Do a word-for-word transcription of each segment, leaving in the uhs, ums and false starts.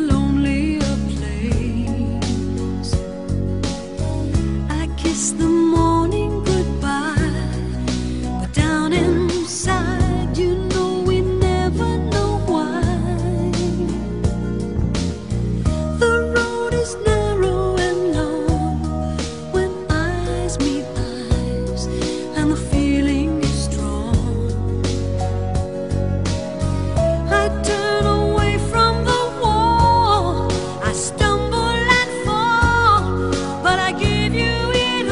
lonelier place. I kiss the morning goodbye, but down inside you know we never know why. The road is narrow and long when eyes meet eyes, and the feeling is strong. I turn away from the wall, I stumble and fall, but I give you it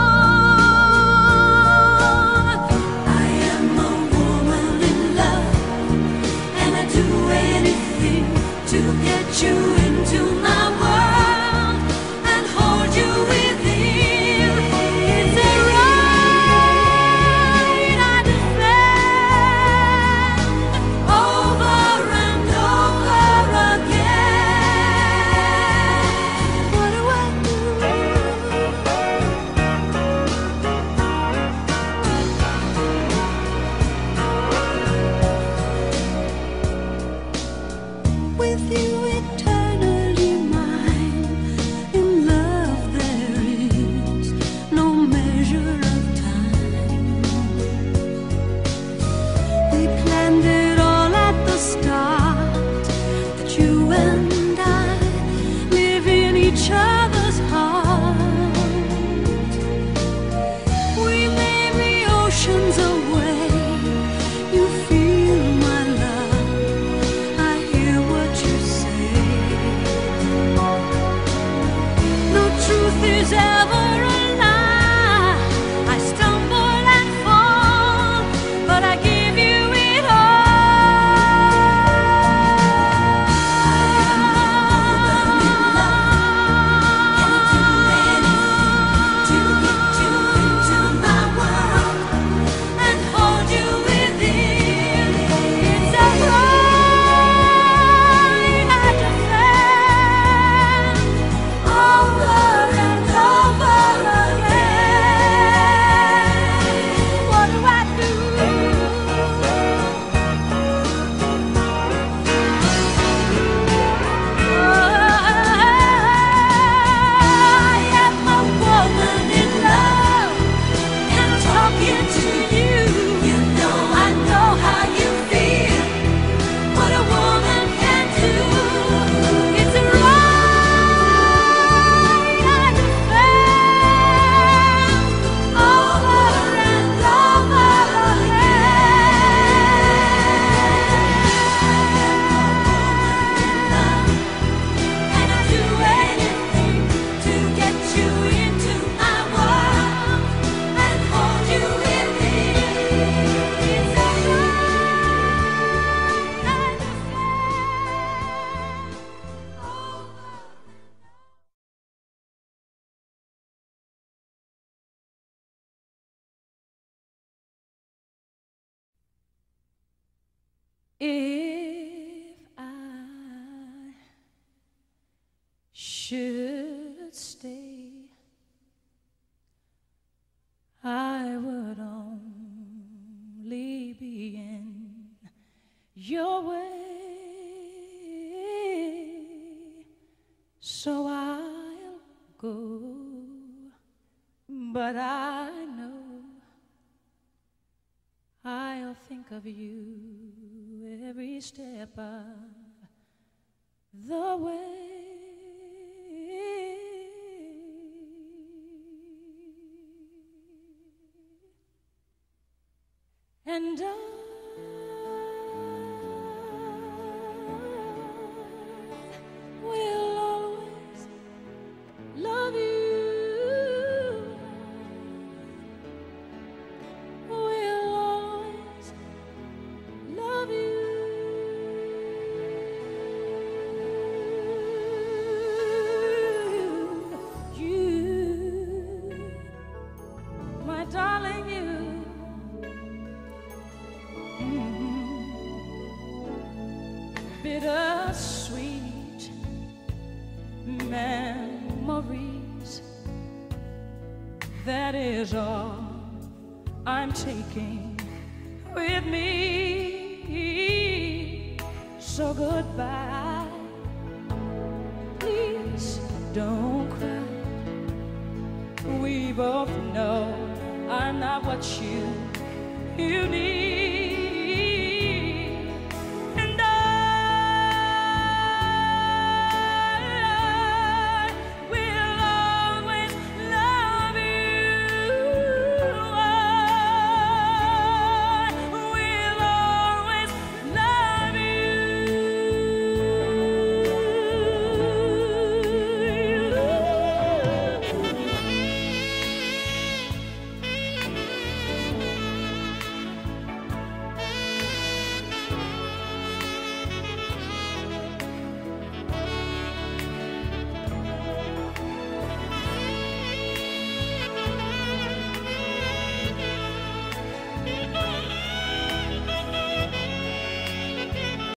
all. I am a woman in love, and I do anything to get you into my world and hold you within. It's a right I defend over and over again. What do I do? With you eternally mine, in love there is no measure of time. We planned it all at the start, that you and I live in each other's heart. We may be oceans away, you feel my love, I hear what you say. No truth is ever a lie. I stumble and fall, but I give you it all. To get you into my world and hold you within. It's a right I defend over and over again. What do I do? I am a woman in love, and I'm talking to you. You know I know how you feel, what a woman can do. It's a right I defend over and over again. And I do anything to get you into my world and hold you within. It's a right I If I should stay, I would only be in your way, so I'll go. But I know I'll think of you every step of the way. And I will always love you. Will always love you. You, my darling, you. Bittersweet memories, that is all I'm taking with me. So goodbye, don't cry. We both know I'm not what you you need.